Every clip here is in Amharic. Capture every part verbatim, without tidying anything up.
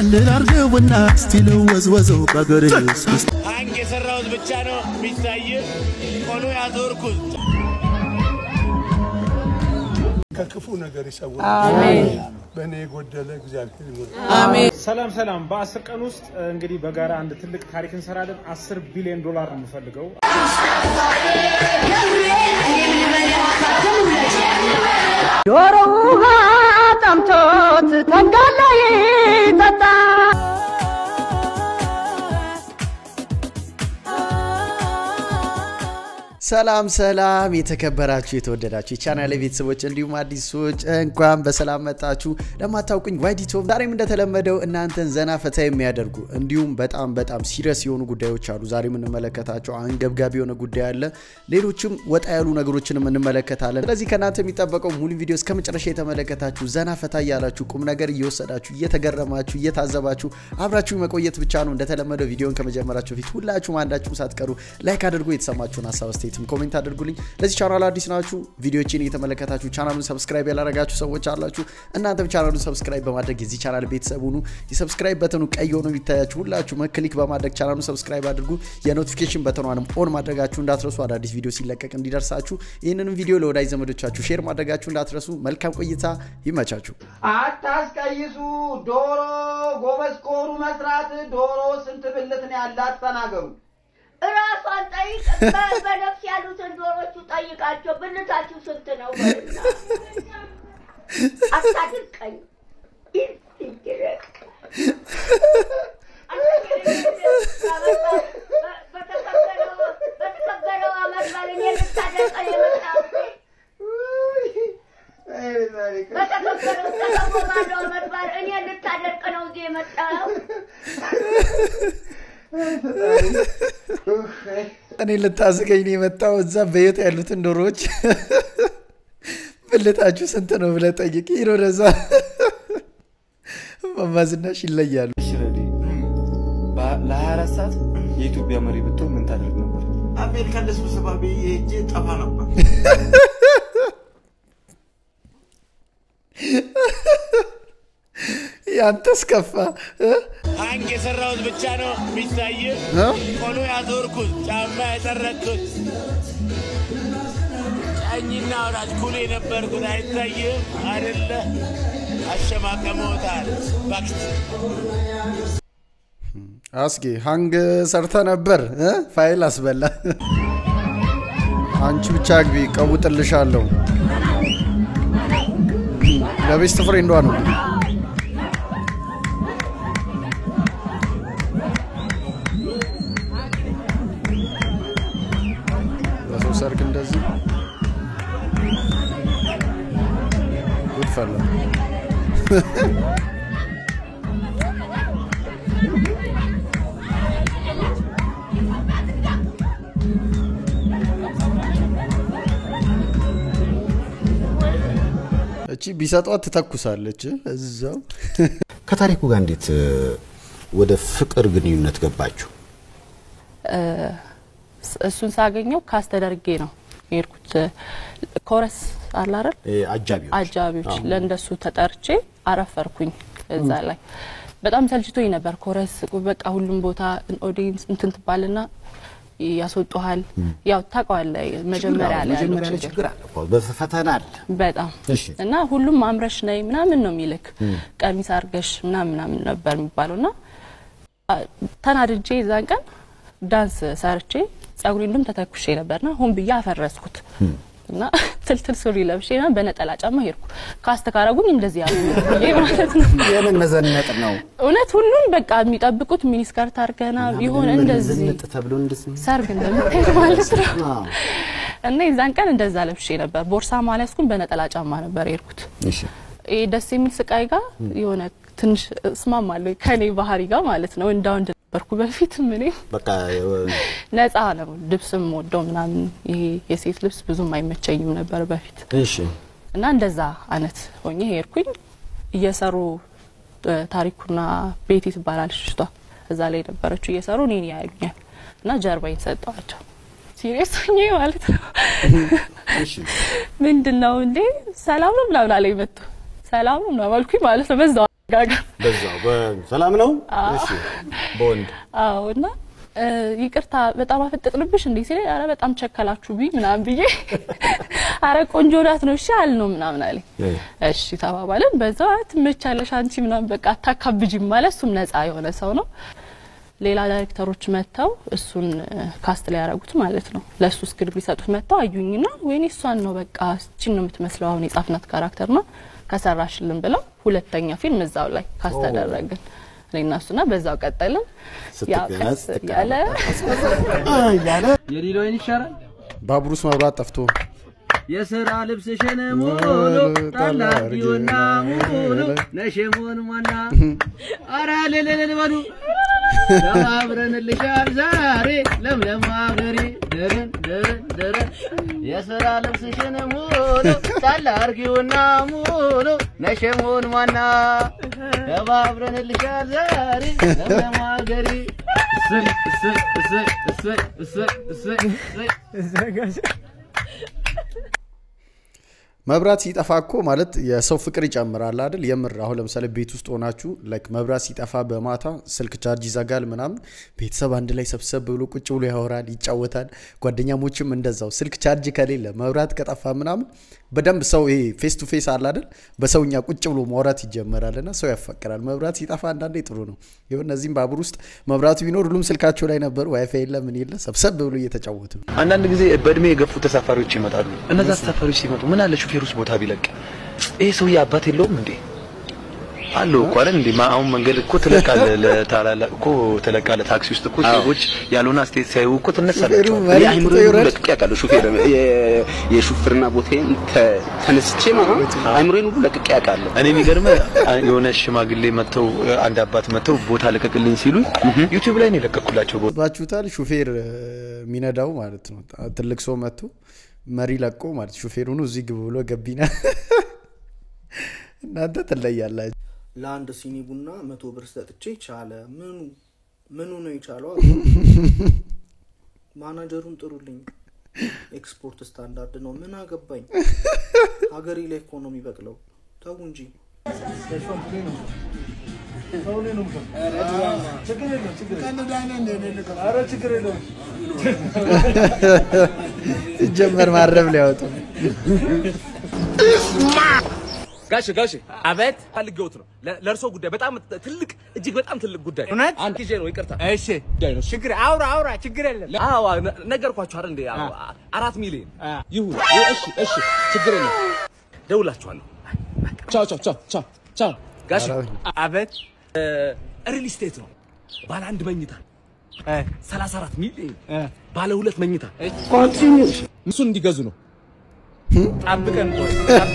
ክልል አርገውና ስቲል ወዝወዘው ባገሬስ አንገ የሰራውት ብቻ ነው ሚታይ ቆኑ ያዞርኩት ከክፉ ነገር ይሰውር አሜን በኔ ጎደለ እግዚአብሔር ይመስገን አሜን ሰላም ሰላም በ10 ቀን ውስጥ እንግዲህ በጋራ አንድ ትልቅ ታሪክ እንሰራለን አስር ቢሊዮን ዶላር ነው የምፈልገው ዶሮውሃ ጠምቶት ተንጋላይ ተጣ ሰላም ሰላም የተከበራችሁ የተወደዳችሁ የቻናሌ ቤተሰቦች እንዲሁም አዲሶች እንኳን በሰላም መጣችሁ ለማታውቁኝ ዋይዲቶ ዛሬም እንደተለመደው እናንተን ዘና ፈታ የሚያደርጉ እንዲሁም በጣም በጣም ሲሪየስ የሆኑ ጉዳዮች አሉ ዛሬም እንመለከታቸው አንገብጋቢ የሆነ ጉዳይ አለ ሌሎችም ወጣ ያሉ ነገሮችንም እንመለከታለን ስለዚህ ከናንተ የሚጠበቀው ሙሉ ቪዲዮ እስከመጨረሻ የተመለከታችሁ ዘና ፈታ ያላችሁ ቁም ነገር እየወሰዳችሁ እየተገረማችሁ እየታዘባችሁ አብራችሁ መቆየት ብቻ ነው እንደተለመደው ቪዲዮን ከመጀመራችሁ ፊት ሁላችሁም አንዳችሁም ሳትቀሩ ላይክ አድርጉ የተሰማችሁን ሐሳብ አስተያየት ኮሜንት አድርጉልኝ ለዚህ ቻናል አዲስ ናችሁ ቪዲዮዎችን እየተመለከታችሁ ቻናሉን ሰብስክራይብ ያላረጋችሁ ሰዎች አላችሁ እናንተም ቻናሉን ሰብስክራይብ በማድረግ የዚህ ቻናል ቤተሰብ ሁኑ የሰብስክራይብ በተኑ ቀይ ሆኖ ይታያችሁ ሁላችሁ መክሊክ በማድረግ ቻናሉን ሰብስክራይብ አድርጉ የኖቲፊኬሽን በተኗንም ኦን ማድረጋችሁ እንዳትረሱ አዳዲስ ቪዲዮ ሲለቀቅ እንዲደርሳችሁ ይሄንንም ቪዲዮ ለወዳጅ ዘመዶቻችሁ ሼር ማድረጋችሁ እንዳትረሱ መልካም ቆይታ ይመቻችሁ አታስቀይሱ ዶሮ ጎበዝ ኮሩ መስራት ዶሮ ስንት ብልት ነው ያላት ተናገሩ ራሷን ጠይቅ በነፍስ ያሉትን ዶሮቹ ጠይቃቸው ብልታችሁ ስንት ነው አታድርቀኝ ይድረቅ በተከበረው አመት ባልን የምታደርቀን የመጣው በተከበረው ተከበረው አመት ባል እኔ ልታደርቅ ነው እዚህ የመጣው እኔ ልታስገኝ ነው የመጣው እዛ በየት ያሉትን ዶሮዎች ብልታችሁ ስንት ነው ብለ ጠይቂ ይሮረዛ ማማዝናሽ ይለያሉ ለአራት ሰዓት የኢትዮጵያ መሪ ብትሆን ምን ታደርግ ነበር አሜሪካ ለስብሰባ በየጄ ጠፋ ነበር ያንተስ ከፋ አንገ የሰራውት ብቻ ነው ሚታይ ቆኑ ያዞርኩት ጫማ ያጠረኩት ጫኝና ወራጅ ኩሌ ነበርኩት አይታየም አይደለ አሸማቀመውታል ባክት አስጊ ሃንግ ሰርተ ነበር ፋይል አስበላ አንቺ ብቻ ግቢ ቀውጥልሻለሁ ለቤስት ፍሬንዷ ነው ሰርክ እንደዚህ ጉድ ፈላ እቺ ቢሰጧት ተተኩሳለች እዛው ከታሪኩ ጋር እንዴት ወደ ፍቅር ግንኙነት ገባችሁ እሱን ሳገኘው ካስተደርጌ ነው የርኩት ኮረስ አለ አይደል አጃቢዎች አጃቢዎች ለእንደሱ ተጠርቼ አረፈርኩኝ እዛ ላይ በጣም ሰልችቶኝ ነበር ኮረስ በቃ ሁሉም ቦታ ኦዲየንስ እንትን ተባልና ያስወጣሃል ያው ታውቀዋለህ መጀመሪያ ላይ መጀመሪያ ላይ ችግር አለ በፈተና አለ በጣም እና ሁሉም ማምረሽ ነይ ምናምን ነው የሚልክ ቀሚስ አርገሽ ምናምን ምናምን ነበር የሚባለውና ተናድጄ ዛን ቀን ዳንስ ሰርቼ ጸጉሬንም ተተኩሼ ነበርና ሆን ብያ አፈረስኩት እና ትልትል ሱሪ ለብሼና በነጠላ ጫማ ሄርኩ ካስተካረጉኝ እንደዚህ ያሉ ማለት ነው የምን መዘነጥ ነው እውነት ሁሉም በቃ የሚጠብቁት ሚኒስከርት አርገና ይሆን እንደዚህ መዘነጥ ተብሎ እንደዚህ ሰርግ እንደምታይ ማለት ነው እና ይዛን ቀን እንደዛ ለብሼ ነበር ቦርሳ ማለስኩን በነጠላ ጫማ ነበር ሄርኩት እሺ እይ ደስ የሚል ስቃይ ጋር የሆነ ትንሽ ስማማለሁ ከኔ ባህሪ ጋር ማለት ነው እንዳው እንደነበርኩ በፊት ምን በቃ ነፃ ነው ልብስም ወደው ምናምን ይሄ የሴት ልብስ ብዙም አይመቸኝም ነበር በፊት እሺ እና እንደዛ አነት ሆኜ ሄርኩኝ እየሰሩ ታሪኩና ቤቲ ትባላለች እሷ እዛ ላይ ነበረችው እየሰሩ እኔን ያዩኛል እና ጀርባዬን ሰጣቸው ሲሪየስ ሆኜ ማለት ነው እሺ ምንድነው እንዴ ሰላም ነው ምናምን አለኝ መጥቶ ሰላም ነው ማልኩኝ ማለት ነው በዛው ጋጋ በዛው በሰላም ነው እሺ ቦንድ አውና ይቅርታ በጣም አፈጥቅልብሽ እንዴ ሲለኝ አረ በጣም ቸከላችሁብኝ ምናምን ብዬ አረ ቆንጆ ናት ነው እሺ አልነው ምናምን አለኝ እሺ ተባባልን በዛው ትመቻለሽ አንቺ ምናምን በቃ አታካብጂ ማለት እሱም ነፃ የሆነ ሰው ነው ሌላ ዳይሬክተሮች መተው እሱን ካስት ላይ ያረጉት ማለት ነው ለሱ ስክሪፕት ሊሰጡት መተው አዩኝና ወይኔ እሷን ነው በቃ እቺን ነው የምትመስለው አሁን የጻፍናት ካራክተር ነው ከሰራሽልን ብለው ሁለተኛ ፊልም እዛው ላይ ካስት አደረግን ለናሱና በዛው ቀጠልን ያው ያለ ያለ የሊሎይን ይሻላል ባቡሩስ መብራት ጠፍቶ የሥራ ልብስሽን ሙሉ ታላቂውና ሙሉ ነሽሙን ማና አራ ለለለ ባዱ ለማብረንልሻል ዛሬ ለምለም አገሬ ደረን ደረን ደረን የሥራ ልብስሽን ሙሉ ታላቂውና ሙሉ ነሽሙን ማና ለማብረንልሻል ዛሬ ለምለም አገሬ እሰይ እሰይ እሰይ እሰይ እሰይ እሰይ መብራት ሲጠፋኮ ማለት የሰው ፍቅር ይጨምራል አይደል የምር አሁን ለምሳሌ ቤት ውስጥ ሆናችሁ ላይክ መብራት ሲጠፋ በማታ ስልክ ቻርጅ ይዘጋል ምናምን ቤተሰብ አንድ ላይ ሰብሰብ ብሎ ቁጭ ብሎ ያወራል ይጫወታል ጓደኛሞችም እንደዛው ስልክ ቻርጅ ከሌለ መብራት ከጠፋ ምናምን በደንብ ሰው ይሄ ፌስ ቱ ፌስ አለ አይደል በሰውኛ ቁጭ ብሎ ማውራት ይጀምራልና ሰው ያፈቅራል መብራት ሲጠፋ አንዳንዴ ጥሩ ነው ይሁን እነዚህም ባቡር ውስጥ መብራቱ ቢኖር ሁሉም ስልካቸው ላይ ነበር ዋይፋይ የለም ምን የለ ሰብሰብ ብሎ እየተጫወቱ አንዳንድ ጊዜ በእድሜ የገፉ ተሳፋሪዎች ይመጣሉ እነዛ ተሳፋሪዎች ሲመጡ ምን አለ ሹፌሩስ ቦታ ቢለቅ ይሄ ሰው ያባት የለውም እንዴ አሎ ቆረ እንዴ ማአው መንገድ እኮ ተለቃለ ለታላላ እኮ ተለቃለ ታክሲ ውስጥ እኮ ሰዎች ያሉና ስቴት ሳይው እኮ ተነሳላችሁ አይምሮ ለቅ ያቃለ ሹፌር የሹፍርና ቦታዬን ተነስቼ ማለት አይምሮን ሁሉ ለቅ ያቃለ እኔ የሚገርም የሆነ ሽማግሌ መተው አንድ አባት መተው ቦታ ለቀቅልኝ ሲሉ ዩቲዩብ ላይ ነው ለቀቁላቸው ባችሁታል ሹፌር ሚነዳው ማለት ነው ትልቅ ሰው መጥቶ መሪ ለቆ ማለት ሹፌሩ ነው እዚህ ግብ ብሎ ገቢና እናንተ ተለያላችሁ ለአንድ ሲኒ ቡና መቶ ብር ሰጥቼ ቻለ ምኑ ምኑ ነው ይቻለው ማናጀሩን ጥሩልኝ ኤክስፖርት ስታንዳርድ ነው ምን አገባኝ ሀገሪ ላይ ኢኮኖሚ በቅለው ታው እንጂ ታውኔ ነው ችግር የለም ችግር የለም አረ ችግር የለም ጀመር ማረብ ሊያወጡ ጋሽ ጋሽ አበት ፈልገውት ነው ለርሶ ጉዳይ በጣም ትልቅ እጅግ በጣም ትልቅ ጉዳይ አንተ ጊዜ ነው ይቅርታ እሺ ጉዳይ ነው ችግር አውራ አውራ ችግር የለም አዎ ነገርኳችሁ አይደል እንዴ አራት ሚሊዮን ይሁን እሺ እሺ ችግር የለም ደውላችኋለሁ ቻው ቻው ቻው ቻው ቻው ጋሽ አበት ሪል ስቴት ነው ባለ አንድ መኝታ ሰላሳ አራት ሚሊዮን ባለ ሁለት መኝታ ኮንቲኒው እሱን እንዲገዙ ነው ጠብቀን ቆይ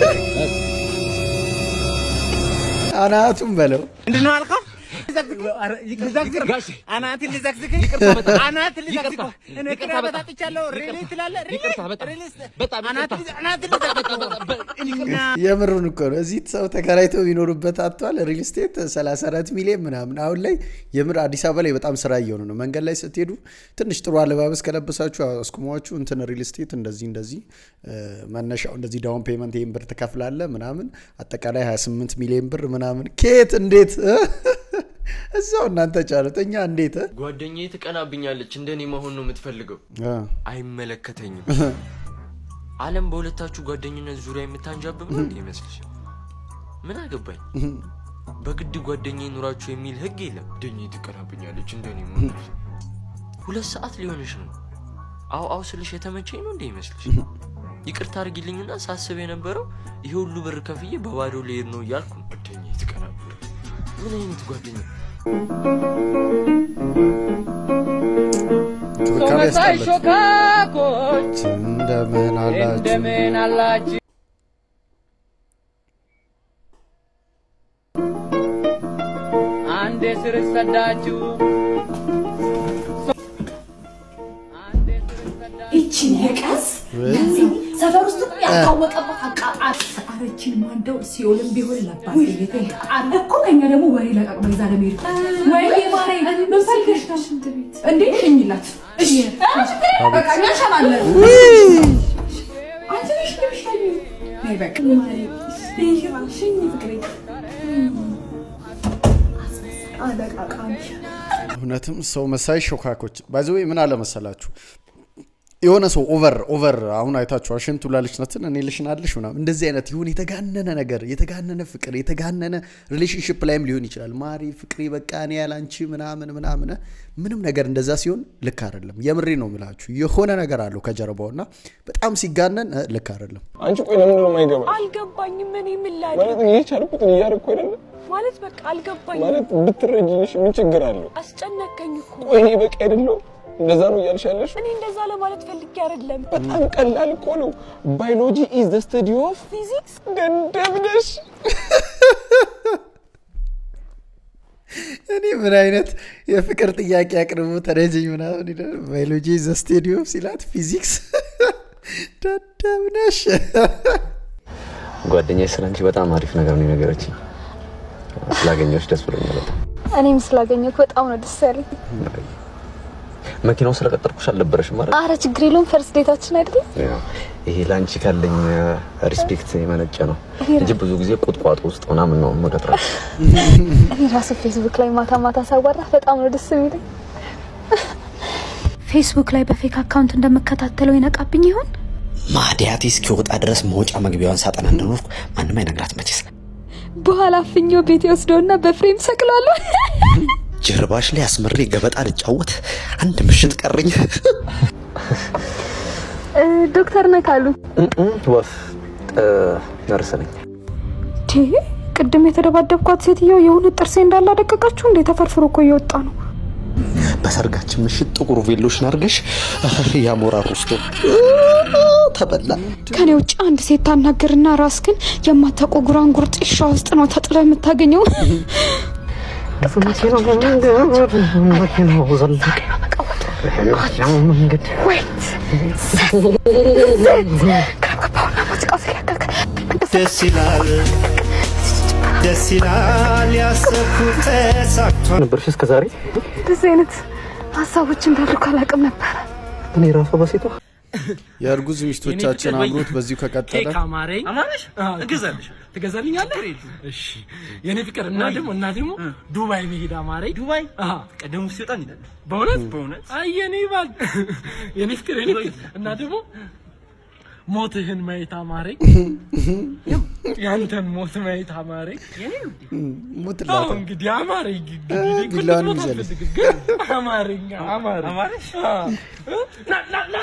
አናቱም በለው እንደና አልከው ይዘግዝግ ጋሽ አናት ልዘግዝግ አናት ልዘግዝግ እኔ ከራ በታጥቻለሁ ሪሊ ትላለ ሪሊ በጣም አናት አናት ልዘግዝግ የምሩን እኮ ነው እዚህ ሰው ተከራይተው ቢኖርበት አጥቷል ሪል ስቴት ሰላሳ አራት ሚሊዮን ምናምን አሁን ላይ የምር አዲስ አበባ ላይ በጣም ስራ እየሆነ ነው መንገድ ላይ ስትሄዱ ትንሽ ጥሩ አለባበስ ከለበሳችሁ አስቁሟችሁ እንትን ሪል ስቴት እንደዚህ እንደዚህ መነሻው እንደዚህ ዳውን ፔመንት ይሄን ብር ተከፍላለ ምናምን አጠቃላይ ሃያ ስምንት ሚሊዮን ብር ምናምን ኬት እንዴት እዛው እናንተ ጫሉተኛ እንዴት ጓደኛዬ ተቀናብኛለች እንደኔ መሆን ነው የምትፈልገው አይመለከተኝም ዓለም በሁለታችሁ ጓደኝነት ዙሪያ የምታንጃብብ ነው እንዴ ይመስልሽ ምን አገባኝ በግድ ጓደኛዬ ኑራችሁ የሚል ህግ የለም ጓደኛዬ ተቀናብኛለች እንደኔ መሆን ሁለት ሰዓት ሊሆንሽ ነው አው አው ስልሽ የተመቸኝ ነው እንዴ ይመስልሽ ይቅርታ አርጊልኝና ሳስብ የነበረው ይሄ ሁሉ ብር ከፍዬ በባዶ ልሄድ ነው ያልኩ ጓደኛዬ ተቀናብኛለች ምን አይነት ጓደኛ ሶመሳይ ሾካኮች እንደምን አላችሁ እንደምን አላችሁ አንዴ ስር ሰዳችሁ እቺ ነቀስ ሰፈር ውስጥ ያታወቀበት አቃጣስ አረችን ማንደው ሲኦልም ቢሆን ለባስ ቤቴ እኮ ከኛ ደግሞ ወሬ ለቀቅ በዛ ለሚሄድ ወይ ማሬ ነው ሳይከሽ እንዴ ሽኝላት እሺ በቃ ያሻላል አንቺ ነሽ ልብሽ ነይ በቃ ማሬ ይሄ ሽኝ ፍቅሬ አለቃቃሚ እውነትም ሰው መሳይ ሾካኮች ባይዘው ምን አለ መሰላችሁ የሆነ ሰው ኦቨር ኦቨር አሁን አይታችሁ አሽንቱ ላለች ነትን እኔ ልሽናልሽ ሆና እንደዚህ አይነት ይሁን የተጋነነ ነገር የተጋነነ ፍቅር የተጋነነ ሪሌሽንሺፕ ላይም ሊሆን ይችላል ማሪ ፍቅሪ በቃ እኔ ያላንቺ ምናምን ምናምን ምንም ነገር እንደዛ ሲሆን ልክ አይደለም የምሬ ነው ምላችሁ የሆነ ነገር አለው ከጀርባውና በጣም ሲጋነን ልክ አይደለም አንቺ ቆይ ለምን ነው የማይገባ አልገባኝም እኔ ምን ላድርግ ማለት እየቻልኩት እያደረኩ አይደል ማለት በቃ አልገባኝም ማለት ብትረጂሽ ምን ችግር አለው አስጨነቀኝ እኮ ቆይ እኔ በቃ አይደለም እንደዛ ነው ያልሻለሽ እኔ እንደዛ ለማለት ፈልጌ አይደለም በጣም ቀላል እኮ ነው ባዮሎጂ ኢዝ ዘ ስታዲ ኦፍ ፊዚክስ ገንደብነሽ እኔ ምን አይነት የፍቅር ጥያቄ አቅርቡ ተረጅኝ ምናምን ይላል ባዮሎጂ ኢዝ ዘ ስታዲ ኦፍ ሲላት ፊዚክስ ገንደብነሽ ጓደኛዬ ስለንቺ በጣም አሪፍ ነገር ነው ነገረችኝ ስላገኘሁሽ ደስ ብሎኛል በጣም እኔም ስላገኘሁት በጣም ነው ደስ ያለኝ መኪናው ስለቀጠርኩሽ አልነበረሽም ማለት አረ ችግር የለውም ፈርስት ዴታችን አይደል ይሄ ላንቺ ካለኝ ሪስፔክት የመነጨ ነው እንጂ ብዙ ጊዜ ቁጥቋጦ ውስጥ ምናምን ነው ወደትራ እኔ ራሱ ፌስቡክ ላይ ማታ ማታ ሳወራ በጣም ነው ደስ የሚለኝ ፌስቡክ ላይ በፌክ አካውንት እንደምከታተለው ይነቃብኝ ይሆን ማዲያቲ እስኪወጣ ድረስ መውጫ መግቢያውን ሳጠና እንደኖርኩ ማንንም አይነግራት መቼስ በኋላ ፍኞ ቤት ይወስደውና በፍሬም ሰቅላለሁ ጀርባሽ ላይ አስመሪ ገበጣ ልጫወት አንድ ምሽት ቀረኝ ዶክተር ነካሉ ወፍ ነርስ ነኝ ቲ ቅድም የተደባደብኳት ሴትዮ የሆነ ጥርሴ እንዳላደቀቃችሁ እንደ ተፈርፍሮ እኮ እየወጣ ነው በሰርጋችን ምሽት ጥቁር ቬሎሽን አርገሽ ያሞራ ሮስቶ ተበላ ከኔ ውጭ አንድ ሴት ታናገርና ራስ ግን የማታውቀው ጉራንጉር ጢሻ ውስጥ ነው ተጥላ የምታገኘው فمكينو مكينو وظلك يا منجد ويت دسيلال دسيلال يا سكوت ساكتون نبرش እስከዛሬ በዘይነት ሐሳቦች እንዳልኩ አላቅም ነበር እኔ ራሱ በሴቷ የርጉዝ ሚስቶቻችን አምሮት በዚሁ ከቀጠለ ኬክ አማረኝ አማረሽ እገዛልሽ ትገዛልኛለህ እሺ የኔ ፍቅር እና ደግሞ እና ደግሞ ዱባይ መሄድ አማረኝ ዱባይ አሃ ቀደም ሲወጣን ይላል በእውነት በእውነት አይ የኔ ባል የኔ ፍቅር የኔ እና ደግሞ ሞትህን ማየት አማረኝ ያንተን ሞት ማየት አማረኝ የኔ ሞት ላታ እንግዲህ አማረኝ ቢላን ይዘልስ አማረኝ አማረኝ አማረሽ ና ና ና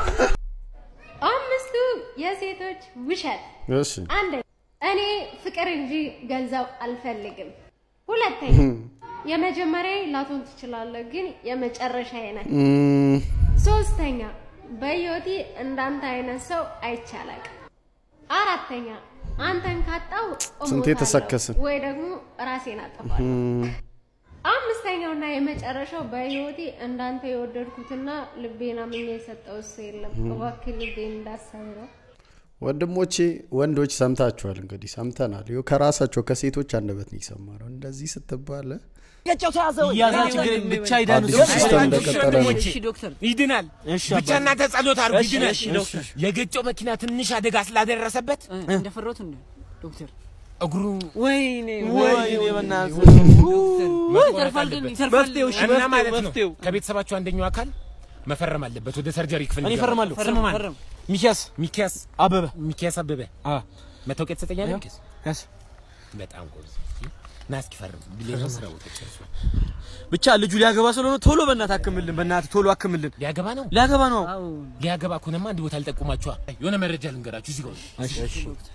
አምስቱ የሴቶች ውሸት እሺ አንድ እኔ ፍቅር እንጂ ገንዘብ አልፈልግም ሁለተኛ የመጀመሪያ ላቶን ትችላለህ ግን የመጨረሻዬ ነህ ሶስተኛ በዮቲ እንዳንተ አይነት ሰው አይቻላል አራተኛ አንተን ካጣው ስንቴ ተሰከሰ ወይ ደግሞ ራሴን አጠፋለሁ አምስተኛውና የመጨረሻው በዮቲ እንዳንተ የወደድኩትና ልቤና ምን የሰጠው ሰይለም ወክል ልቤን እንዳሰበው ወንድሞቼ ወንዶች ሰምታችኋል እንግዲህ ሰምተናል ይው ከራሳቸው ከሴቶች አንደበት ነው ይሰማራው እንደዚህ ስትባለ የጨው ታዘው ያዛችሁ ግን ብቻ ይዳኑ እሺ ዶክተር ይድናል ብቻ እናንተ ጸሎት አርጉ ይድናል የገጨው መኪና ትንሽ አደጋ ስላደረሰበት እንደፈሮት እንደ ዶክተር እግሩ ወይኔ ወይኔ በእናትህ ይተርፋል ግን ይተርፋል እና ማለት ነው ከቤተሰባችሁ አንደኛው አካል መፈረም አለበት ወደ ሰርጀሪ ክፍል እኔ ፈርማለሁ ፈርማለሁ ሚኪያስ ሚኪያስ አበበ ሚኪያስ አበበ አ መታወቂያ ተሰጠኛለህ ሚኪያስ ያስ በጣም ጎበዝ ናስኪ ፈርም ቢሌላ ስራው ተጨርሶ ብቻ ልጁ ሊያገባ ስለሆነ ቶሎ በእናትህ አክምልን በእናትህ ቶሎ አክምልን ሊያገባ ነው ሊያገባ ነው ሊያገባ ከሆነማ አንድ ቦታ አልጠቁማችኋ የሆነ መረጃ ልንገራችሁ እዚህ ጋር እሺ እሺ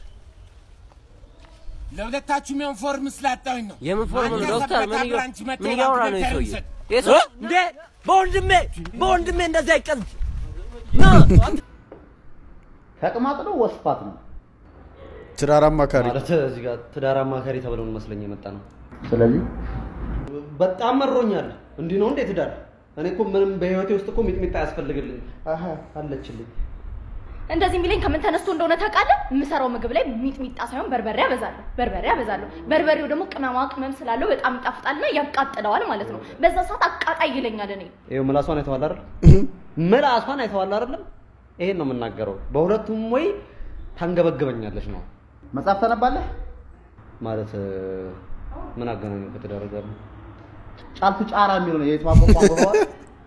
ለሁለታችሁም የሆነ ፎርም ስላጣውኝ ነው የምን ፎርም ነው ዶክተር ምን ምን ያወራ ነው ይሰውዬ የሶ እንዴ በወንድሜ በወንድሜ እንደዛ አይቀልድ ና ተቅማጥ ነው ወስፋት ነው ትዳር አማካሪ ማለት እዚህ ጋር ትዳር አማካሪ ተብለው መስለኝ የመጣ ነው ስለዚህ በጣም መሮኛል እንዴ ነው እንዴ ትዳር እኔ እኮ ምንም በህይወቴ ውስጥ እኮ ሚጥሚጣ ያስፈልግልኝ አሃ አለችልኝ እንደዚህ ሚለኝ ከምን ተነስቶ እንደሆነ ታውቃለህ የምሰራው ምግብ ላይ ሚጥሚጣ ሳይሆን በርበሬ አበዛለሁ በርበሬ አበዛለሁ በርበሬው ደግሞ ቅመማ ቅመም ስላለው በጣም ይጣፍጣልና ያቃጥለዋል ማለት ነው በዛ ሰዓት አቃጣይ ይለኛል እኔ ይሄው ምላሷን አይተዋል አይደል ምላሷን አይተዋል አይደል ይሄን ነው የምናገረው በሁለቱም ወይ ታንገበግበኛለሽ ነው መጽሐፍ ተነባለህ ማለት ምን አገናኘው ከተደረገ ጫልቱ ጫራ የሚለው ነው የትማቆቋ በኋላ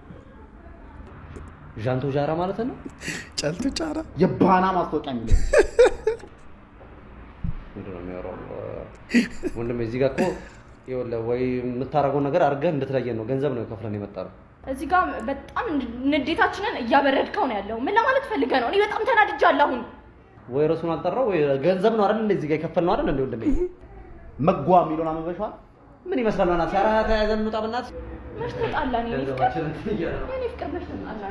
ጃንቶ ጃራ ማለት ነው ጫልቱ ጫራ የባና ማስታወቂያ የሚለው ምንድነው የሚያወራው ወንድም እዚህ ጋር እኮ ይኸውልህ ወይ የምታረገው ነገር አድርገህ እንደተለየ ነው ገንዘብ ነው ከፍለን የመጣው እዚህ ጋር በጣም ንዴታችንን እያበረድከው ነው ያለው ምን ለማለት ፈልገህ ነው እኔ በጣም ተናድጃለሁ አሁን ወይ ራሱን አልጠራው ወይ ገንዘብ ነው አይደል እንደዚህ ጋር የከፈልነው አይደል እንዴ ወንድሜ መጓ የሚለውን አመበሽዋል ምን ይመስላል ማለት ያራ ተያዘን ነው ታብናት መች ተጣላን እኔ ፍቅር እኔ ፍቅር መች ተጣላን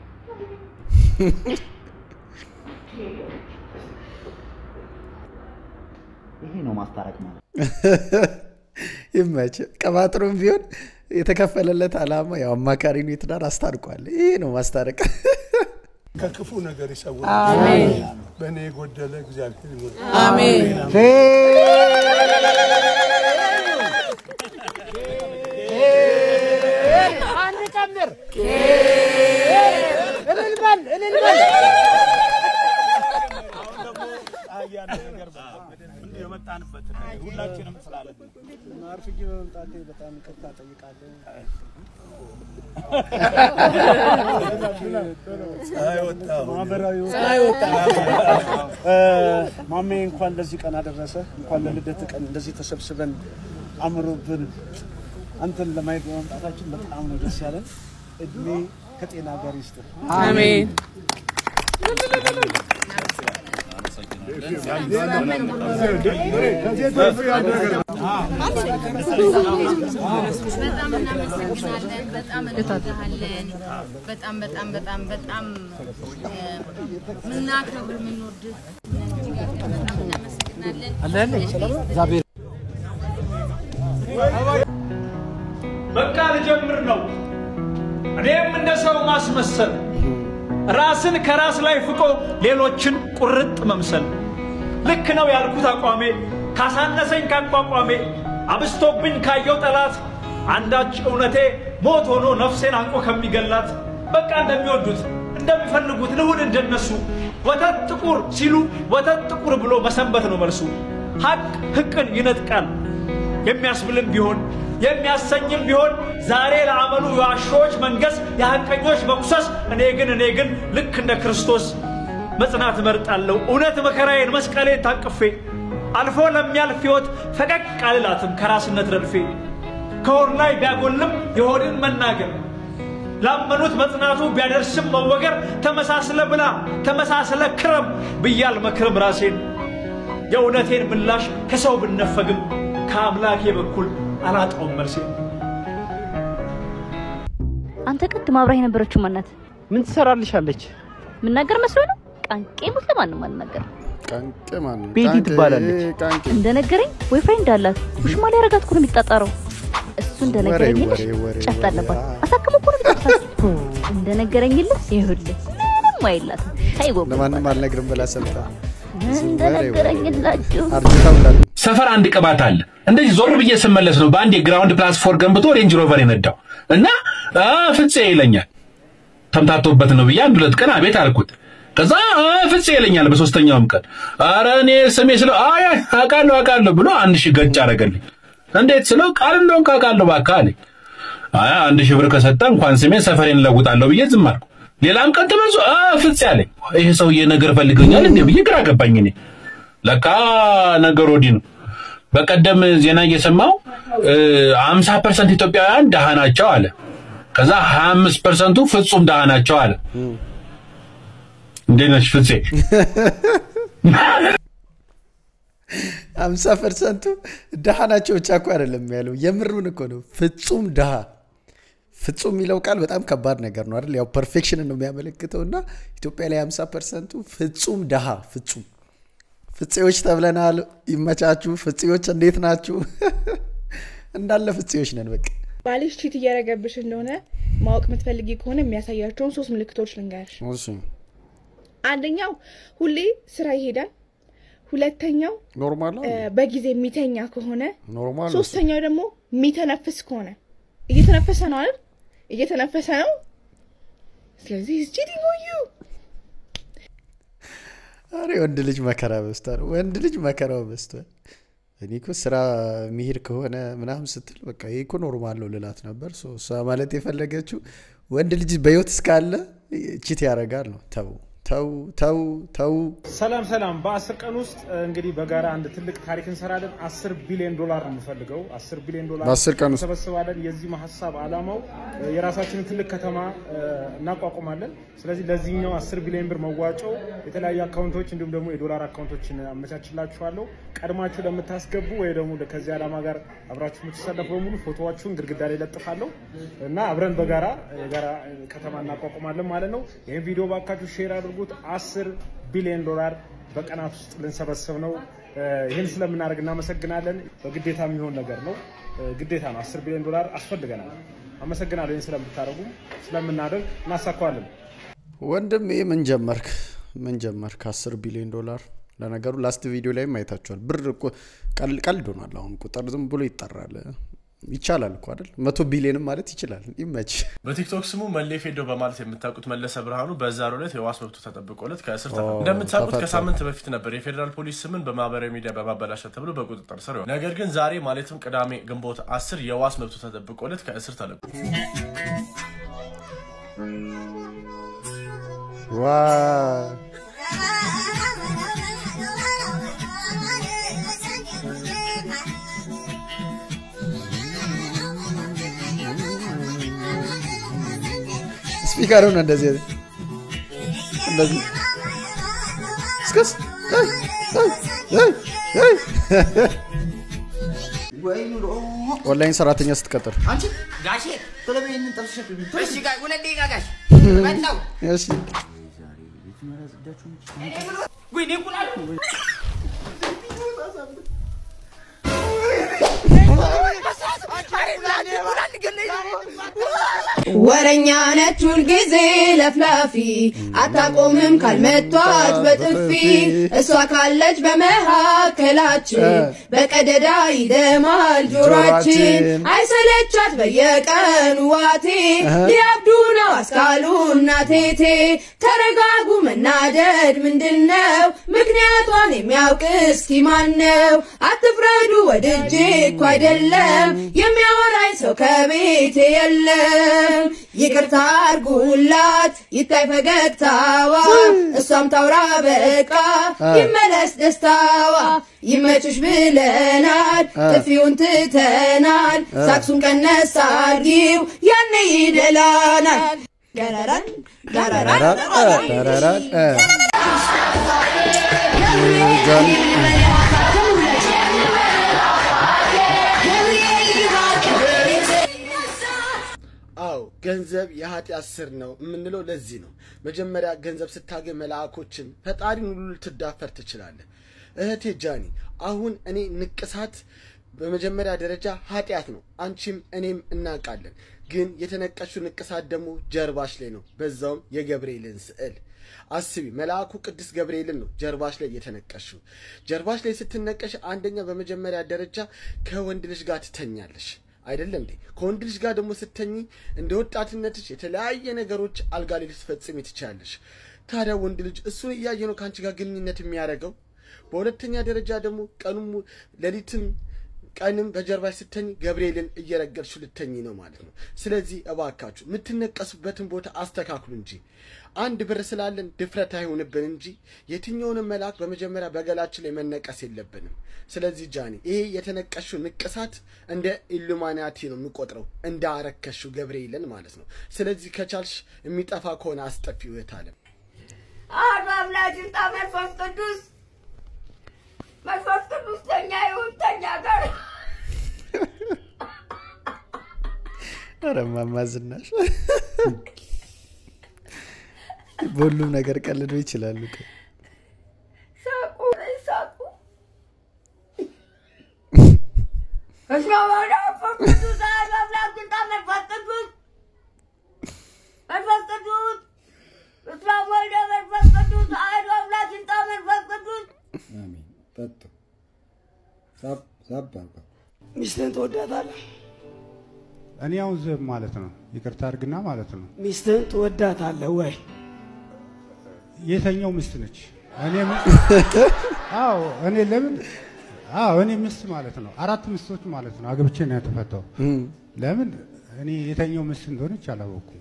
ይሄ ነው ማስታረቅ ማለት ይመች ቀባጥሩም ቢሆን የተከፈለለት አላማ ያው አማካሪ ነው ይትዳር አስታርቋል ይሄ ነው ማስታረቅ ከክፉ ነገር ይሰውር አሜን በእኔ ጎደለ እግዚአብሔር ይሁን አሜን አንድ ጨምር እልልበል እልልበል አያለ ነገር እንዴ የመጣንበት ሁላችንም ስላለን ማርፍጂ በመምጣቴ በጣም ይቅርታ ጠይቃለሁ አይወጣ ማበራዊ አይወጣ ማሜ እንኳን ለዚህ ቀን አደረሰ እንኳን ለልደት ቀን እንደዚህ ተሰብስበን አምሮብን አንተን ለማየት በመምጣታችን በጣም ነው ደስ ያለን እድሜ ከጤና ጋር ይስጥ አሜን በጣም በጣም በጣም በጣም ምናከብር ምንወድ በጣም እናመሰግናለን አለን እግዚአብሔር በቃ ልጀምር ነው እኔም እንደ ሰው ማስመሰል ራስን ከራስ ላይ ፍቆ ሌሎችን ቁርጥ መምሰል ልክ ነው ያልኩት አቋሜ ካሳነሰኝ ካቋቋሜ አብስቶብኝ ካየው ጠላት አንዳች እውነቴ ሞት ሆኖ ነፍሴን አንቆ ከሚገላት በቃ እንደሚወዱት እንደሚፈልጉት ልሁን እንደነሱ ወተት ጥቁር ሲሉ ወተት ጥቁር ብሎ መሰንበት ነው መልሱ ሐቅ ህቅን ይነጥቃል የሚያስብልም ቢሆን የሚያሰኝም ቢሆን ዛሬ ለአመሉ የዋሾች መንገስ የሐቀኞች መቁሰስ እኔ ግን እኔ ግን ልክ እንደ ክርስቶስ መጽናት መርጣለሁ እውነት መከራዬን መስቀሌን ታቅፌ አልፎ ለሚያልፍ ህይወት ፈቀቅ አልላትም ከራስነት ረድፌ ከሆድ ላይ ቢያጎልም የሆድን መናገር ላመኑት መጽናቱ ቢያደርስም መወገር ተመሳስለ ብላ ተመሳስለ ክረም ብያል መክረም ራሴን የእውነቴን ምላሽ ከሰው ብነፈግም ከአምላኬ በኩል አላጣውም መልሴ አንተ ቅድም አብራህ የነበረችው ማናት ምን ትሰራልሻለች ምን ነገር መስሎ ነው ቃንቄ ሙት ለማንም አልነገር ቃንቄ ማን ቤቲ ትባላለች እንደነገረኝ ቦይፍሬንድ አላት ውሽማ ላይ ያረጋት ኩን የሚጣጣረው እሱ እንደነገረኝ ጨፍጣለባት አሳከመ ኩን የሚጣጣው እንደነገረኝልህ ይሁልህ ምንም አይላት ታይጎ ለማንም አልነግርም ብላ ሰምታ እንደነገረኝላችሁ ሰፈር አንድ ቅባት አለ እንደዚህ ዞር ብዬ ስመለስ ነው በአንድ የግራውንድ ፕላትፎርም ገንብቶ ሬንጅ ሮቨር የነዳው እና ፍፄ ይለኛል ተምታቶበት ነው ብዬ አንድ ሁለት ቀን አቤት አልኩት ከዛ ፍፄ ይለኛል በሶስተኛውም ቀን አረ እኔ ስሜ ስለው አይ አቃለው አቃለው ብሎ አንድ ሺህ ገጭ አረገልኝ እንዴት ስለው ቃል እንደሆነ ካቃለው ባካለ አይ አንድ ሺህ ብር ከሰጠ እንኳን ስሜ ሰፈሬን ለውጣለው ብዬ ዝም አልኩ ሌላም ቀን ተመዞ ፍፄ አለኝ ይሄ ሰውዬ ነገር ፈልገኛል እንዴ ብዬ ግራ ገባኝ እኔ ለካ ነገር ወዲ ነው በቀደም ዜና እየሰማው ሃምሳ ፐርሰንት ኢትዮጵያውያን ደሃ ናቸው አለ ከዛ ሃያ አምስት ፐርሰንቱ ፍጹም ደሃ ናቸው አለ እንደነሽ ፍፄ ሃምሳ ፐርሰንት ደሃ ናቸው ብቻ እኮ አይደለም ያለው የምሩን እኮ ነው ፍጹም ደሃ ፍጹም የሚለው ቃል በጣም ከባድ ነገር ነው አይደል ያው ፐርፌክሽን ነው የሚያመለክተውና ኢትዮጵያ ላይ ሃምሳ ፐርሰንት ፍጹም ደሃ ፍጹም ፍፄዎች ተብለናል ይመቻችሁ ፍፄዎች እንዴት ናችሁ እንዳለ ፍፄዎች ነን በቃ ባልሽ ቺት እያረገብሽ እንደሆነ ማወቅ የምትፈልጊ ከሆነ የሚያሳያቸውን ሶስት ምልክቶች ልንገርሽ እሺ አንደኛው ሁሌ ስራ ይሄዳል ሁለተኛው ኖርማል ነው በጊዜ የሚተኛ ከሆነ ኖርማል ነው ሶስተኛው ደግሞ የሚተነፍስ ከሆነ እየተነፈሰ ነው አይደል እየተነፈሰ ነው ስለዚህ is cheating on you አሬ ወንድ ልጅ መከራ በስቷል ወንድ ልጅ መከራው በስቷል እኔ እኮ ስራ መሄድ ከሆነ ምናምን ስትል በቃ ይሄ እኮ ኖርማል ነው ልላት ነበር ሶ እሷ ማለት የፈለገችው ወንድ ልጅ በህይወት እስካለ ቺት ያረጋል ነው ተው ተው ተው ተው ሰላም ሰላም በ10 ቀን ውስጥ እንግዲህ በጋራ አንድ ትልቅ ታሪክ እንሰራለን አስር ቢሊዮን ዶላር ነው የምፈልገው አስር ቢሊዮን ዶላር በ10 ቀን ውስጥ ተሰበስባለን የዚህ ሐሳብ አላማው የራሳችንን ትልቅ ከተማ እናቋቁማለን ስለዚህ ለዚህኛው አስር ቢሊዮን ብር መዋጮ የተለያዩ አካውንቶች እንዲሁም ደግሞ የዶላር አካውንቶችን አመቻችላችኋለሁ ቀድማችሁ ለምታስገቡ ወይ ደግሞ ከዚህ አላማ ጋር አብራችሁ የምትሰለፉ በሙሉ ፎቶዋችሁን ግድግዳ ላይ ለጥፋለሁ እና አብረን በጋራ የጋራ ከተማ እናቋቁማለን ማለት ነው ይሄን ቪዲዮ ባካችሁ ሼር አድርጉት አስር ቢሊዮን ዶላር በቀናት ውስጥ ልንሰበስብ ነው ይሄን ስለምናደርግ እናመሰግናለን በግዴታ የሚሆን ነገር ነው ግዴታ ነው አስር ቢሊዮን ዶላር አስፈልገናል አመሰግናለሁ ይሄን ስለምታደርጉ ስለምናደርግ እናሳካዋለን ወንድም ይሄ ምን ጀመርክ ምን ጀመርክ አስር ቢሊዮን ዶላር ለነገሩ ላስት ቪዲዮ ላይ ማይታችኋል ብር ቀልድ ሆኗል አሁን ቁጥር ዝም ብሎ ይጣራል ይቻላል እኮ አይደል መቶ ቢሊዮን ማለት ይችላል ይመች በቲክቶክ ስሙ መለፌዶ በማለት የምታውቁት መለሰ ብርሃኑ በዛሬው ዕለት የዋስ መብቱ ተጠብቆለት ከእስር ተፈታ እንደምታውቁት ከሳምንት በፊት ነበር የፌደራል ፖሊስ ስምን በማህበራዊ ሚዲያ በማበላሸት ተብሎ በቁጥጥር ስር ነው ነገር ግን ዛሬ ማለትም ቅዳሜ ግንቦት አስር የዋስ መብቱ ተጠብቆለት ከእስር ተለቋል ዋው ስፒከሩ ነው እንደዚህ እንደዚህ እስከስ ኦንላይን ሰራተኛ ስትቀጥር አንቺ ጋሼ ተለበይን ተርሽሽ እሺ ጋር ወለ ዲጋ ጋሽ መጣው እሺ ወይ ኒኩላል ወረኛ ነች ሁል ጊዜ ለፍላፊ አታቆምም ካልመቷት በጥፊ እሷ ካለች በመሃከላችን በቀደዳ ይደማል ጆሮአችን አይሰለቻት በየቀኑ ዋቴ ሊያብዱ ነው አስካሉ እናቴቴ ተረጋጉ መናደድ ምንድነው ምክንያቷን የሚያውቅ እስኪ ማነው አትፍረዱ ወድጄ እኮ አይደለም የሚያወራኝ ሰው ከቤቴ የለም ይቅርታ አርጉላት ይታይ ፈገግታዋ እሷም ታውራ በቃ ይመለስ ደስታዋ ይመችሽ ብለናል ጥፊውን ትተናል ሳክሱን ቀነስ አርጊው ያኔ ይደላናል ገረራን ገረራን ገረራን አው ገንዘብ የኃጢአት ስር ነው የምንለው ለዚህ ነው መጀመሪያ ገንዘብ ስታገኝ መላእኮችን ፈጣሪን ሁሉ ልትዳፈር ትችላለህ እህቴ ጃኒ አሁን እኔ ንቅሳት በመጀመሪያ ደረጃ ኃጢአት ነው አንቺም እኔም እናቃለን ግን የተነቀሹ ንቅሳት ደግሞ ጀርባሽ ላይ ነው በዛውም የገብርኤልን ስዕል አስቢ መልአኩ ቅዱስ ገብርኤልን ነው ጀርባሽ ላይ የተነቀሹ ጀርባሽ ላይ ስትነቀሽ አንደኛ በመጀመሪያ ደረጃ ከወንድ ልጅ ጋር ትተኛለሽ አይደለም እንዴ ከወንድ ልጅ ጋር ደግሞ ስትተኝ እንደ ወጣትነትሽ የተለያየ ነገሮች አልጋ ላይ ልትፈጽም ትችያለሽ ታዲያ ወንድ ልጅ እሱን እያየ ነው ካንቺ ጋር ግንኙነት የሚያደርገው በሁለተኛ ደረጃ ደግሞ ቀኑም ለሊትም ቀንም በጀርባሽ ስትተኝ ገብርኤልን እየረገጥሽ ልትተኝ ነው ማለት ነው ስለዚህ እባካችሁ ምትነቀሱበትን ቦታ አስተካክሉ እንጂ አንድ ብር ስላለን ድፍረት አይሆንብን እንጂ የትኛውንም መልአክ በመጀመሪያ በገላችን ላይ መነቀስ የለብንም ስለዚህ ጃኒ ይሄ የተነቀሹ ንቅሳት እንደ ኢሉሚናቲ ነው የሚቆጥረው እንደ አረከሹ ገብርኤልን ማለት ነው ስለዚህ ከቻልሽ የሚጠፋ ከሆነ አስጠፊው እታለም አባምላችን ታመርፈስ ቅዱስ መንፈስ ቅዱስ ተኛ ይሁን ተኛ ጋር ኧረ ማማ ዝናሽ በሁሉም ነገር ቀልዶ ይችላሉ ሳቁ ሳቁ እስማማና ፈቅዱስ አባምላችን ታመርፈስ ቅዱስ መንፈስ ቅዱስ እስማማና መንፈስ ቅዱስ አባምላችን ታመርፈስ ቅዱስ አሜን ጠጡ ሳብ ሳብ አባ ሚስትን ትወዳታለህ እኔ አሁን ዘብ ማለት ነው ይቅርታ አድርግና ማለት ነው ሚስትን ትወዳታለህ ወይ የተኛው ሚስት ነች እኔ አዎ እኔ ለምን አዎ እኔ ሚስት ማለት ነው አራት ሚስቶች ማለት ነው አግብቼ ነው የተፈታው ለምን እኔ የተኛው ሚስት እንደሆነች አላወኩም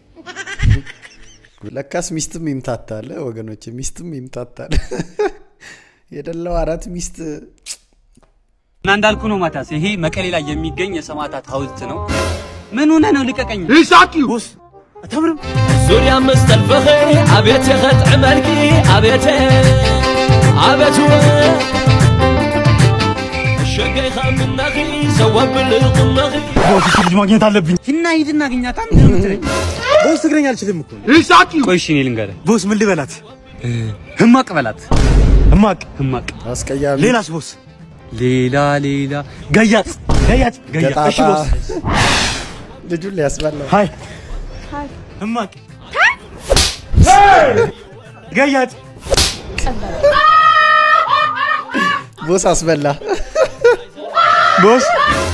ለካስ ሚስትም ይምታታል ወገኖች ሚስትም ይምታታል የደላው አራት ሚስት እና እንዳልኩ ነው ማታስ ይሄ መቀሌ ላይ የሚገኝ የሰማዕታት ሐውልት ነው ምን ሆነ ነው ልቀቀኝ ይሳቂ ቦስ አታምርም ዙሪያ መስተልፈኸ አቤት የኸጥ መልኪ አቤት አቤት ሸገይ ኻምናኺ ሰወብል ቁናኺ ቦስ ልጅ ማግኘት አለብኝ እና ሂድና አግኛታ ምን ምትለኝ ቦስ ትግረኛ አልችልም እኮ ይሳቂ ቆይ እሺ እኔ ልንገርህ ቦስ ምን ልበላት ህማቅ በላት ህማቅ ህማቅ አስቀያሚ ሌላስ ቦስ ሌላ ሌላ ገያት ገያት ገያት እሺ ቦስ ልጁን ሊያስባለው ሃይ ሃይ ህማቅ ገያት ቦስ አስበላ ቦስ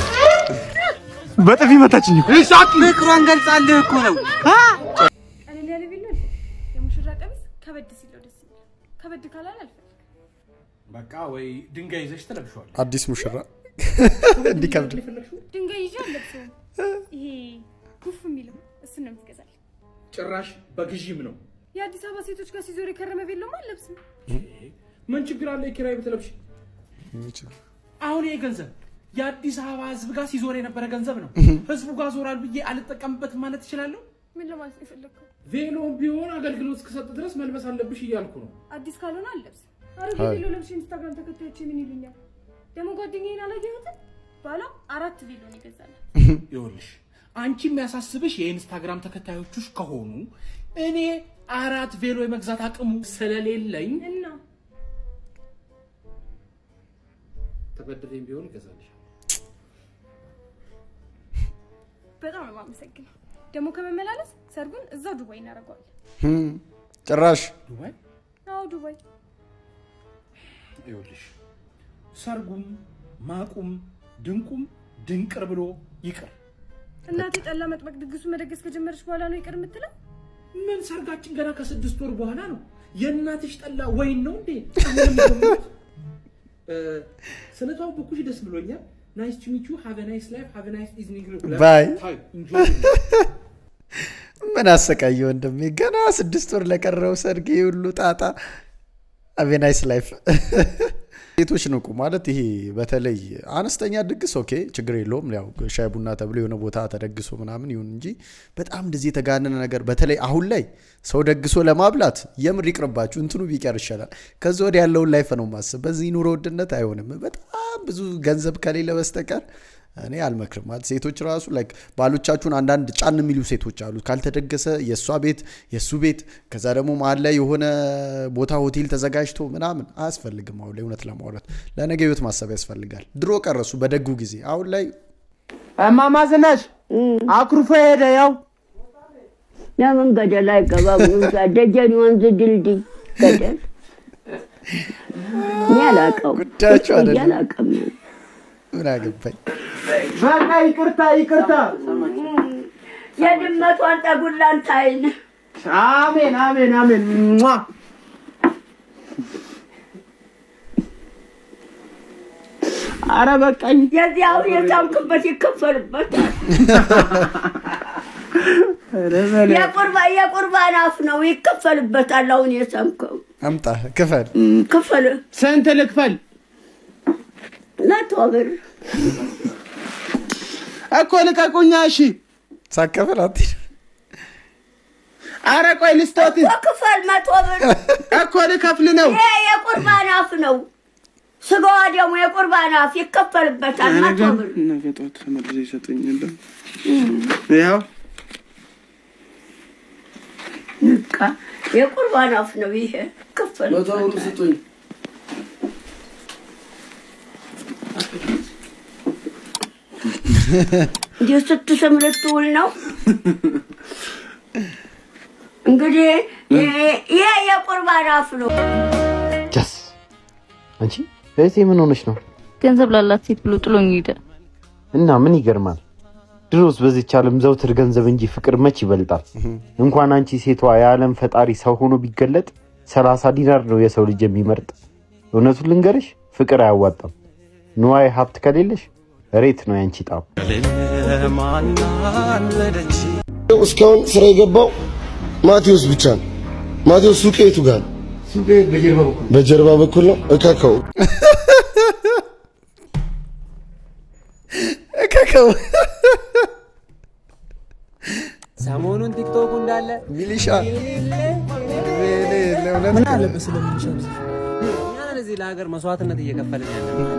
በጥፊ መታችኝ ይሳቂ ፍቅሯን ገልጻለህ እኮ ነው አ እኔ ያለ ቢል ነው የሙሽራ ቀሚስ ከበድ ሲል ደስ ይላል ከበድ ካላል አልፈልግም በቃ ወይ ድንጋይ ይዘሽ ተለብሽዋል አዲስ ሙሽራ እንዲከብድ ድንጋይ ይዤ አለብሰው ይሄ ኩፍ የሚለው እሱ ነው የምትገዛል ጭራሽ በግዢም ነው የአዲስ አበባ ሴቶች ጋር ሲዞር የከረመ ቤሎም አለብስም ምን ችግር አለ ኪራይ በተለብሽ አሁን ይሄ ገንዘብ የአዲስ አበባ ህዝብ ጋር ሲዞር የነበረ ገንዘብ ነው ህዝቡ ጋር ዞራል ብዬ አልተጠቀምበት ማለት ይችላልው ምን ለማለት ይፈልከው ቬሎም ቢሆን አገልግሎት እስከሰጠ ድረስ መልበስ አለብሽ ይያልኩ ነው አዲስ ካልሆነ አለብስ አረጋ ቬሎ ለብሽ ኢንስታግራም ተከታዮች ምን ይሉኛል ደሞ ጓደኛዬን አላየሁትም ባላ አራት ቬሎ ነው ይገዛል ይኸውልሽ አንቺ የሚያሳስብሽ የኢንስታግራም ተከታዮችሽ ከሆኑ እኔ አራት ቬሎ የመግዛት አቅሙ ስለሌለኝ እና ተበድሬም ቢሆን ይገዛልሽ በጣም ነው ማመሰግነው ደሞ ከመመላለስ ሰርጉን እዛው ዱባይ እናረጋለን ህም ጭራሽ ዱባይ አዎ ዱባይ ይኸውልሽ ሰርጉም ማቁም ድንቁም ድንቅር ብሎ ይቅር እናቴ ጠላ መጥበቅ ድግሱ መደገስ ከጀመረች በኋላ ነው ይቅር የምትለው ምን ሰርጋችን ገና ከስድስት ወር በኋላ ነው የእናትሽ ጠላ ወይን ነው እንዴ ሰነታው በኩሽ ደስ ብሎኛል ናይስ ቱ ሚት ዩ ሃቭ አ ናይስ ላይፍ ሃቭ አ ናይስ ኢቭኒንግ ባይ ምን አሰቃየው እንደም ገና ስድስት ወር ለቀረው ሰርግ ሁሉ ጣጣ ሃቭ አ ናይስ ላይፍ ሴቶች ንቁ ማለት ይሄ በተለይ አነስተኛ ድግስ ኦኬ ችግር የለውም ያው ሻይ ቡና ተብሎ የሆነ ቦታ ተደግሶ ምናምን ይሁን እንጂ በጣም እንደዚህ የተጋነነ ነገር በተለይ አሁን ላይ ሰው ደግሶ ለማብላት የምር ይቅርባችሁ እንትኑ ቢቀር ይሻላል ከዛ ወዲያ ያለው ላይፍ ነው ማሰብ በዚህ ኑሮ ውድነት አይሆንም በጣም ብዙ ገንዘብ ከሌለ በስተቀር እኔ አልመክርም ማለት ሴቶች ራሱ ላይክ ባሎቻችሁን አንዳንድ ጫን የሚሉ ሴቶች አሉ ካልተደገሰ የሷ ቤት የሱ ቤት ከዛ ደግሞ መሀል ላይ የሆነ ቦታ ሆቴል ተዘጋጅቶ ምናምን አያስፈልግም አሁን ላይ እውነት ለማውራት ለነገ ህይወት ማሰብ ያስፈልጋል ድሮ ቀረሱ በደጉ ጊዜ አሁን ላይ እማማ ዝናሽ አኩርፎ ሄደ ያው ለምን ገደል አይገባም ደጀን ወንዝ ድልድይ ገደል ያላቀው ጉዳያቸው አይደለም ያላቀም ምን አገባኝ በቃ ይቅርታ ይቅርታ የድመቷን ጠጉላን ታይን አሜን አሜን አሜን ሟ አረ በቃኝ የዚያው የታምክበት ይከፈልበታል የቁርባ የቁርባን አፍ ነው ይከፈልበታል አሁን የሰምከው አምጣ ክፈል ክፈል ስንት ልክፈል መቶ ብር እኮ ልቀቁኛ እሺ ሳከፈል አት አረ ቆይ ልስቶት እኮ ክፈል መቶ ብር እኮ ልከፍል ነው ይሄ የቁርባን አፍ ነው ስጋዋ ደግሞ የቁርባን አፍ ይከፈልበታል መቶ ብር ነገ ጠዋት ተመልሶ ይሰጠኛል ያው ንቃ የቁርባን አፍ ነው ይሄ ክፈል መቶ ብር ስጡኝ እንዴት ስትስም ልትውል ነው እንግዲህ ይሄ የቁርባን አፍ ነው ጀስ አንቺ እዚህ ምን ሆነሽ ነው ገንዘብ ላላት ሴት ብሎ ጥሎኝ ሄደ እና ምን ይገርማል ድሮስ በዚህ ዓለም ዘውትር ገንዘብ እንጂ ፍቅር መች ይበልጣል እንኳን አንቺ ሴቷ የዓለም ፈጣሪ ሰው ሆኖ ቢገለጥ ሰላሳ ዲናር ነው የሰው ልጅ የሚመርጥ እውነቱን ልንገርሽ ፍቅር አያዋጣም ንዋይ ሀብት ከሌለሽ ሬት ነው ያንቺ ጣው እስካሁን ስራ የገባው ማቴዎስ ብቻ ነው። ማቴዎስ ሱቅ የቱ ጋር ነው? ሱቅ በጀርባ በኩል በጀርባ በኩል ነው። እካካው እካካው ሰሞኑን ቲክቶክ እንዳለ ሚሊሻ ምን አለበት ስለሚሊሻ እኛ እዚህ ለሀገር መስዋዕትነት እየከፈልን ያለን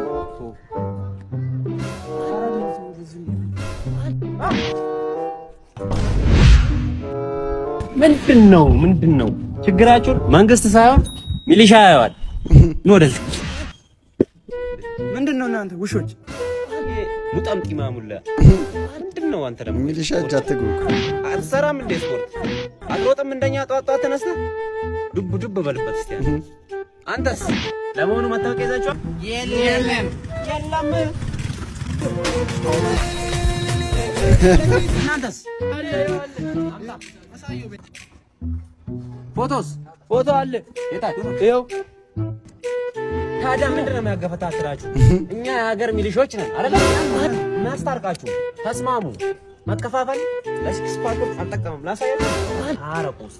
ምንድነው ምንድነው ችግራችሁ? መንግስት ሳይሆን ሚሊሻ ያያዋል ነው ወደዚህ ምንድነው እናንተ ውሾች ሙጣም ቂማሙላ ምንድነው አንተ ደግሞ ሚሊሻ እጅ አትግቡ አትሰራም እንደ ስፖርት አትሮጥም እንደኛ ጧት ጧት ተነስተህ ዱብ ዱብ በልበት እስቲ አንተስ ለመሆኑ መታወቂያ ይዛችኋል? የለም የለም እናንተስ ፎቶስ ፎቶ አለ የታል? ይኸው ታዲያ ምንድን ነው የሚያገፈታትራችሁ? እኛ የሀገር ሚሊሾች ነን አይደል? እናስታርቃችሁ፣ ተስማሙ። መከፋፈል ለሲክስ ፓክ አልጠቀምም። ላሳያችሁ አረቁስ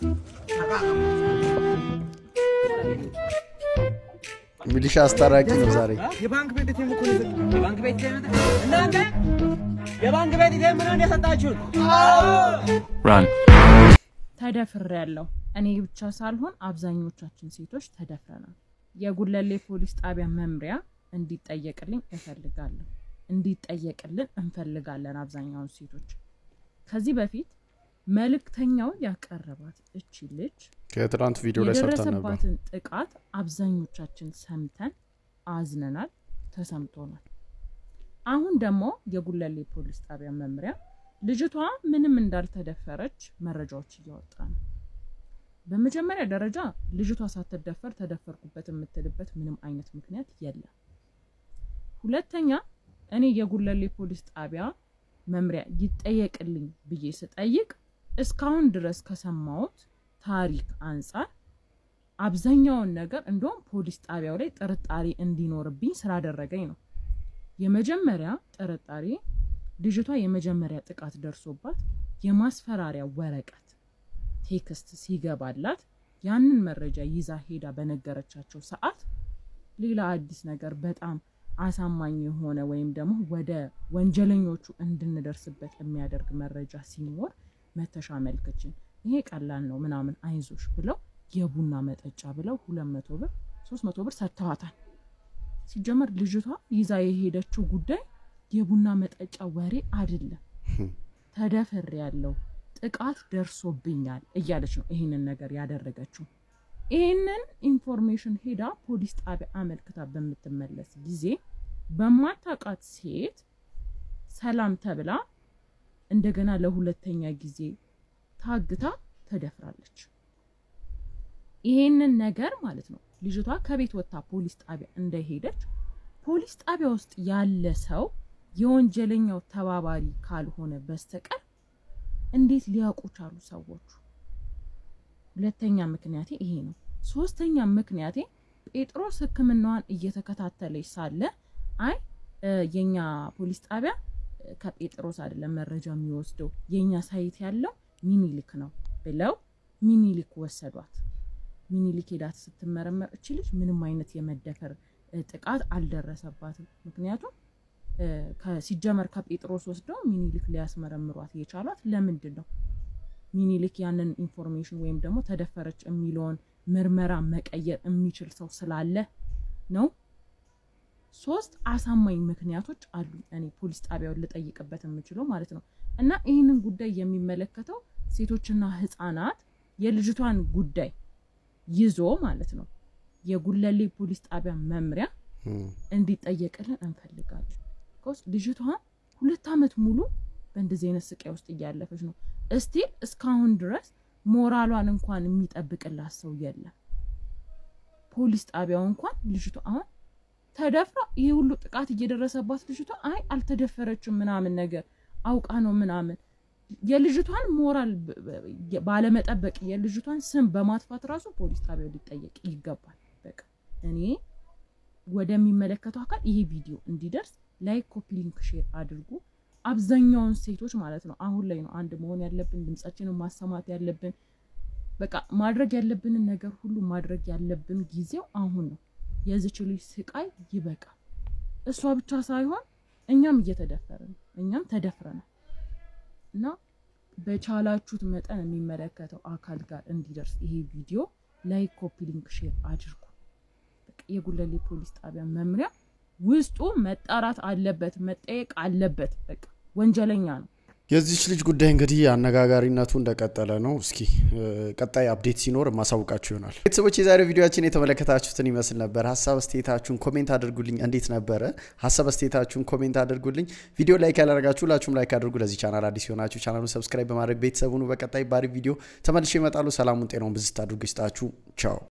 ሚሊሻ አስታራቂ ነው ዛሬ። የባንክ ቤት ኤቲኤም እኮ ነው። የባንክ ቤት ኤቲኤም እናንተ የባንክ ቤት ኤቲኤም ምን እንደሰጣችሁን? ራን ተደፍሬያለሁ። እኔ ብቻ ሳልሆን አብዛኞቻችን ሴቶች ተደፍረናል። የጉለሌ ፖሊስ ጣቢያ መምሪያ እንዲጠየቅልኝ እፈልጋለሁ። እንዲጠየቅልን እንፈልጋለን አብዛኛው ሴቶች። ከዚህ በፊት መልእክተኛው ያቀረባት እቺ ልጅ ከትላንት ቪዲዮ ላይ ሰርተን ነበር። የደረሰባትን ጥቃት አብዛኞቻችን ሰምተን አዝነናል፣ ተሰምቶናል። አሁን ደግሞ የጉለሌ ፖሊስ ጣቢያ መምሪያ ልጅቷ ምንም እንዳልተደፈረች መረጃዎች እያወጣ ነው። በመጀመሪያ ደረጃ ልጅቷ ሳትደፈር ተደፈርኩበት የምትልበት ምንም አይነት ምክንያት የለም። ሁለተኛ እኔ የጉለሌ ፖሊስ ጣቢያ መምሪያ ይጠየቅልኝ ብዬ ስጠይቅ እስካሁን ድረስ ከሰማሁት ታሪክ አንፃር አብዛኛውን ነገር እንደውም ፖሊስ ጣቢያው ላይ ጥርጣሬ እንዲኖርብኝ ስላደረገኝ ነው። የመጀመሪያ ጥርጣሬ ልጅቷ የመጀመሪያ ጥቃት ደርሶባት የማስፈራሪያ ወረቀት ቴክስት ሲገባላት ያንን መረጃ ይዛ ሄዳ በነገረቻቸው ሰዓት ሌላ አዲስ ነገር በጣም አሳማኝ የሆነ ወይም ደግሞ ወደ ወንጀለኞቹ እንድንደርስበት የሚያደርግ መረጃ ሲኖር መተሻ መልክችን ይሄ ቀላል ነው ምናምን አይዞሽ ብለው የቡና መጠጫ ብለው ሁለት መቶ ብር ሶስት መቶ ብር ሰጥተዋታል። ሲጀመር ልጅቷ ይዛ የሄደችው ጉዳይ የቡና መጠጫ ወሬ አይደለም። ተደፈር ያለው ጥቃት ደርሶብኛል እያለች ነው ይሄንን ነገር ያደረገችው። ይሄንን ኢንፎርሜሽን ሄዳ ፖሊስ ጣቢያ አመልክታ በምትመለስ ጊዜ በማታቃት ሴት ሰላም ተብላ እንደገና ለሁለተኛ ጊዜ ታግታ ተደፍራለች። ይሄንን ነገር ማለት ነው ልጅቷ ከቤት ወጣ ፖሊስ ጣቢያ እንደሄደች ፖሊስ ጣቢያ ውስጥ ያለ ሰው የወንጀለኛው ተባባሪ ካልሆነ በስተቀር እንዴት ሊያውቁ ቻሉ ሰዎች? ሁለተኛ ምክንያቴ ይሄ ነው። ሶስተኛ ምክንያቴ ጴጥሮስ ሕክምናዋን እየተከታተለች ሳለ አይ የኛ ፖሊስ ጣቢያ ከጴጥሮስ አይደለም መረጃ የሚወስደው የኛ ሳይት ያለው ሚኒሊክ ነው ብለው ሚኒሊክ ወሰዷት። ሚኒሊክ ሄዳ ስትመረመር እቺ ልጅ ምንም አይነት የመደፈር ጥቃት አልደረሰባትም። ምክንያቱም ከሲጀመር ከጴጥሮስ ወስደው ሚኒሊክ ሊያስመረምሯት የቻሏት ለምንድን ነው? ሚኒሊክ ያንን ኢንፎርሜሽን ወይም ደግሞ ተደፈረች የሚለውን ምርመራ መቀየር የሚችል ሰው ስላለ ነው። ሶስት አሳማኝ ምክንያቶች አሉ እኔ ፖሊስ ጣቢያውን ልጠይቅበት የምችለው ማለት ነው። እና ይሄንን ጉዳይ የሚመለከተው ሴቶችና ህፃናት የልጅቷን ጉዳይ ይዞ ማለት ነው የጉለሌ ፖሊስ ጣቢያ መምሪያ እንዲጠየቅልን እንፈልጋለን። ኮስ ልጅቷ ሁለት አመት ሙሉ በእንደዚህ አይነት ስቃይ ውስጥ እያለፈች ነው። እስቲል እስካሁን ድረስ ሞራሏን እንኳን የሚጠብቅላት ሰው የለም። ፖሊስ ጣቢያው እንኳን ልጅቷ አሁን ተደፍራ ይሄ ሁሉ ጥቃት እየደረሰባት ልጅቷ አይ አልተደፈረችም ምናምን ነገር አውቃ ነው ምናምን የልጅቷን ሞራል ባለመጠበቅ የልጅቷን ስም በማጥፋት ራሱ ፖሊስ ጣቢያው ሊጠየቅ ይገባል። በቃ እኔ ወደሚመለከተው አካል ይሄ ቪዲዮ እንዲደርስ ላይክ ኮፒ ሊንክ ሼር አድርጉ አብዛኛውን ሴቶች ማለት ነው አሁን ላይ ነው አንድ መሆን ያለብን ድምጻችንን ማሰማት ያለብን በቃ ማድረግ ያለብንን ነገር ሁሉ ማድረግ ያለብን ጊዜው አሁን ነው የዚች ልጅ ስቃይ ይበቃል እሷ ብቻ ሳይሆን እኛም እየተደፈረን እኛም ተደፍረናል እና በቻላችሁት መጠን የሚመለከተው አካል ጋር እንዲደርስ ይሄ ቪዲዮ ላይክ ኮፒ ሊንክ ሼር አድርጉ በቃ የጉለሌ ፖሊስ ጣቢያ መምሪያ ውስጡ መጣራት አለበት መጠየቅ አለበት በቃ ወንጀለኛ ነው የዚች ልጅ ጉዳይ እንግዲህ አነጋጋሪነቱ እንደቀጠለ ነው እስኪ ቀጣይ አፕዴት ሲኖር ማሳውቃችሁ ይሆናል ቤተሰቦች የዛሬው ቪዲዮአችን የተመለከታችሁትን ይመስል ነበር ሐሳብ አስተያየታችሁን ኮሜንት አድርጉልኝ እንዴት ነበር ሐሳብ አስተያየታችሁን ኮሜንት አድርጉልኝ ቪዲዮ ላይክ ያላረጋችሁ ሁላችሁም ላይክ አድርጉ ለዚህ ቻናል አዲስ ሆናችሁ ቻናሉን ሰብስክራይብ በማድረግ ቤተሰቡን በቀጣይ ባሪ ቪዲዮ ተመልሼ እመጣለሁ ሰላሙን ጤናውን ብዝት አድርጉ ይስጣችሁ ቻው